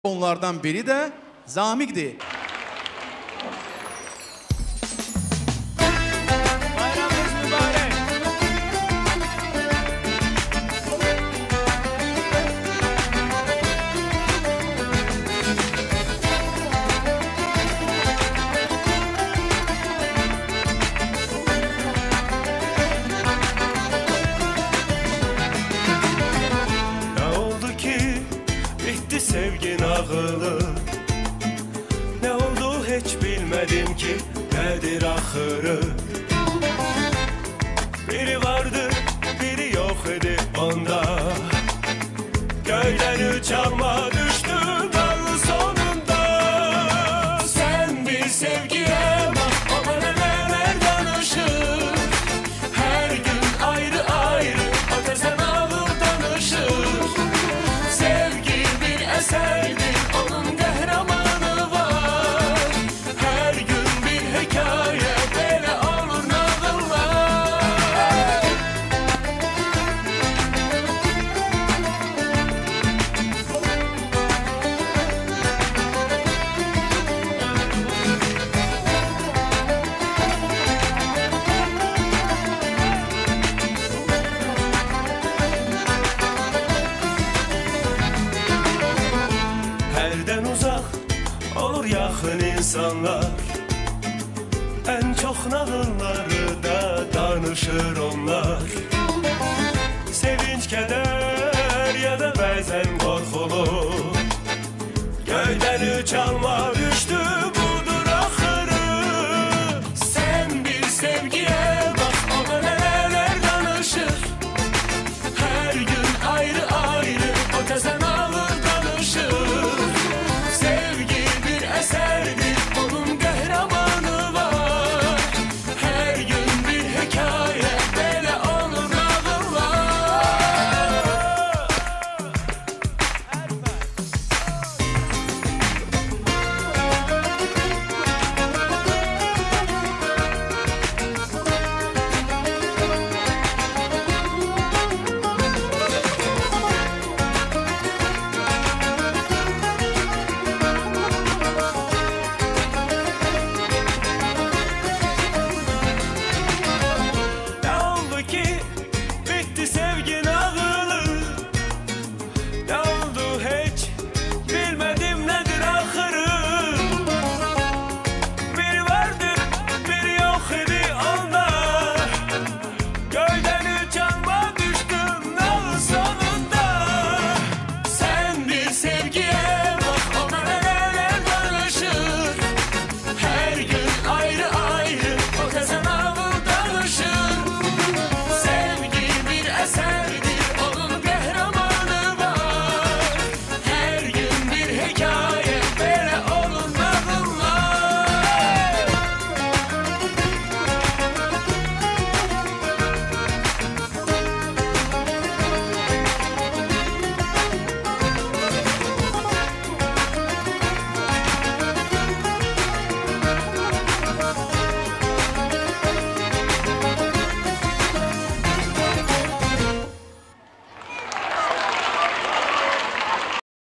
Onlardan biri de Zamik'di. Bayramınız mübarek. Ne oldu ki bitti sevgin ağılı? Ne oldu hiç bilmedim ki nedir ahırı? Biri vardı biri yok idi onda. Göyden üç alma düştü dallı sonunda. Sen bir sevgiye bak, o bana neler danışır. Her gün ayrı ayrı ateşten ağır danışır. Sevgi bir eserdir, onun kahramanı var. Her gün bir hikaye, böyle olur nağıllar. Herden uzak olur yakın insanlar. En çok nağılları da danışır onlar. Sevinç, keder ya da bazen korkulu. Göyden üç alma